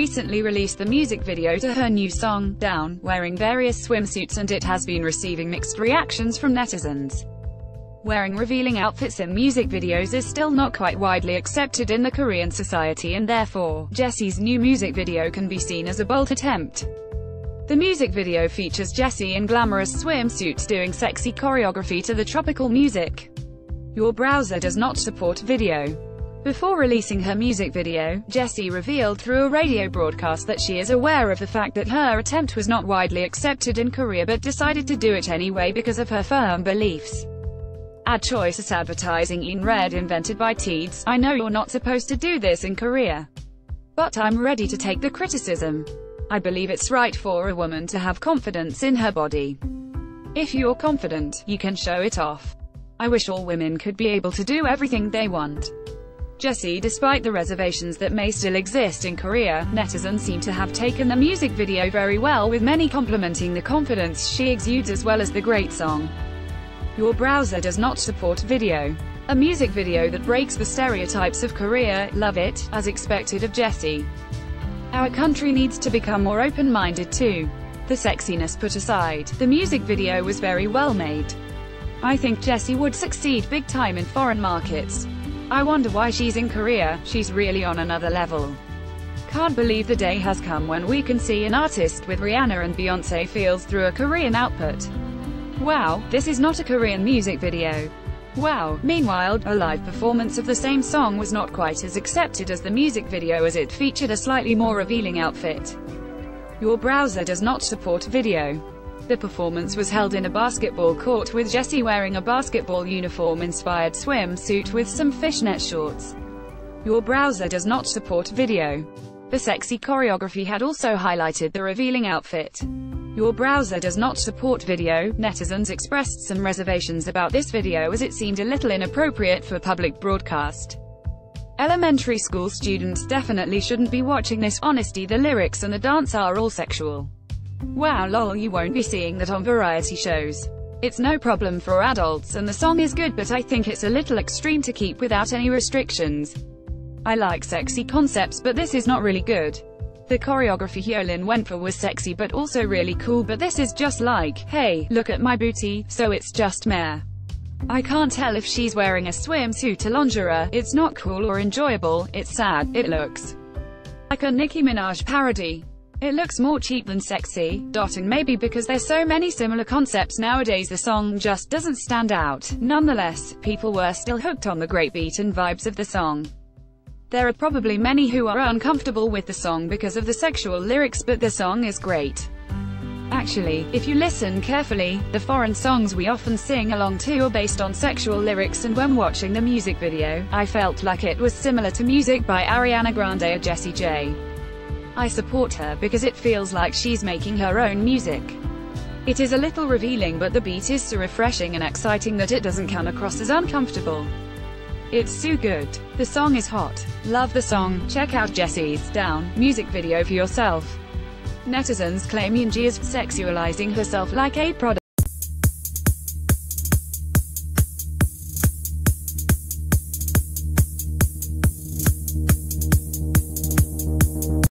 recently released the music video to her new song, Down, wearing various swimsuits, and it has been receiving mixed reactions from netizens. Wearing revealing outfits in music videos is still not quite widely accepted in the Korean society, and therefore, Jessi's new music video can be seen as a bold attempt. The music video features Jessi in glamorous swimsuits doing sexy choreography to the tropical music. Your browser does not support video. Before releasing her music video, Jessi revealed through a radio broadcast that she is aware of the fact that her attempt was not widely accepted in Korea but decided to do it anyway because of her firm beliefs. Ad choices advertising in red invented by Teeds. I know you're not supposed to do this in Korea, but I'm ready to take the criticism. I believe it's right for a woman to have confidence in her body. If you're confident, you can show it off. I wish all women could be able to do everything they want. Jessi, despite the reservations that may still exist in Korea, netizens seem to have taken the music video very well, with many complimenting the confidence she exudes as well as the great song. Your browser does not support video. A music video that breaks the stereotypes of Korea. Love it, as expected of Jessi. Our country needs to become more open-minded too. The sexiness put aside, the music video was very well made. I think Jessi would succeed big time in foreign markets. I wonder why she's in Korea. She's really on another level. Can't believe the day has come when we can see an artist with Rihanna and Beyoncé feels through a Korean output. Wow, this is not a Korean music video. Wow. Meanwhile, a live performance of the same song was not quite as accepted as the music video, as it featured a slightly more revealing outfit. Your browser does not support video. The performance was held in a basketball court, with Jessi wearing a basketball uniform-inspired swimsuit with some fishnet shorts. Your browser does not support video. The sexy choreography had also highlighted the revealing outfit. Your browser does not support video. Netizens expressed some reservations about this video as it seemed a little inappropriate for public broadcast. Elementary school students definitely shouldn't be watching this. Honesty, the lyrics and the dance are all sexual. Wow, lol, you won't be seeing that on variety shows. It's no problem for adults and the song is good, but I think it's a little extreme to keep without any restrictions. I like sexy concepts, but this is not really good. The choreography Hyolyn went for was sexy but also really cool, but this is just like, hey, look at my booty, so it's just meh. I can't tell if she's wearing a swimsuit or lingerie. It's not cool or enjoyable, it's sad, it looks like a Nicki Minaj parody. It looks more cheap than sexy. And maybe because there's so many similar concepts nowadays, the song just doesn't stand out. Nonetheless, people were still hooked on the great beat and vibes of the song. There are probably many who are uncomfortable with the song because of the sexual lyrics, but the song is great. Actually, if you listen carefully, the foreign songs we often sing along to are based on sexual lyrics, and when watching the music video, I felt like it was similar to music by Ariana Grande or Jessie J. I support her because it feels like she's making her own music. It is a little revealing, but the beat is so refreshing and exciting that it doesn't come across as uncomfortable. It's so good. The song is hot. Love the song. Check out Jessi's Down music video for yourself. Netizens claim Yoongi is sexualizing herself like a product.